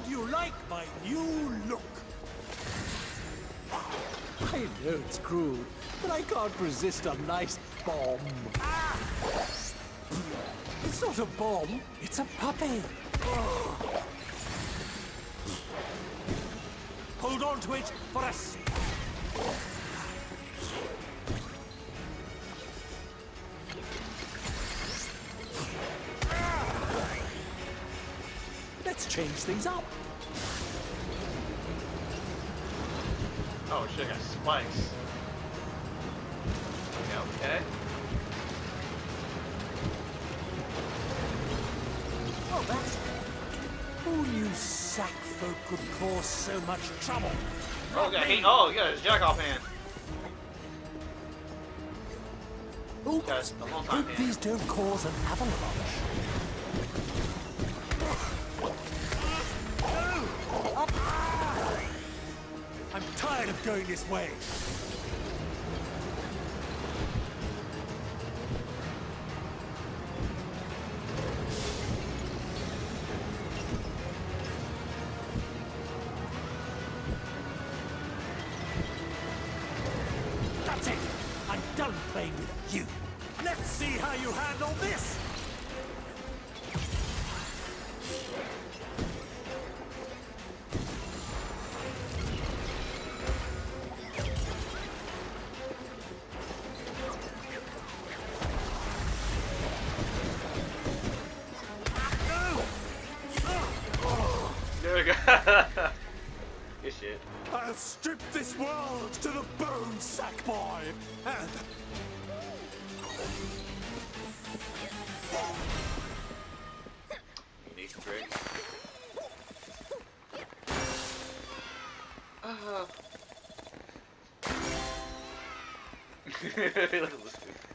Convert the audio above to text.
do you like my new look? I know it's cruel, but I can't resist a nice bomb. Ah! It's not a bomb, it's a puppy. Hold on to it for us. Let's change things up. Oh shit, I got spikes. Okay. Oh, that's who you sack folk could cause so much trouble. Oh, you got his jack-off hand. Oops. Guys, a long time Hope hand. these don't cause an avalanche. I'm tired of going this way. That's it. I'm done playing with you. Let's see how you handle this. There we go. Good shit. I'll strip this world to the bone, sack boy. And Unique trick. Look at this dude.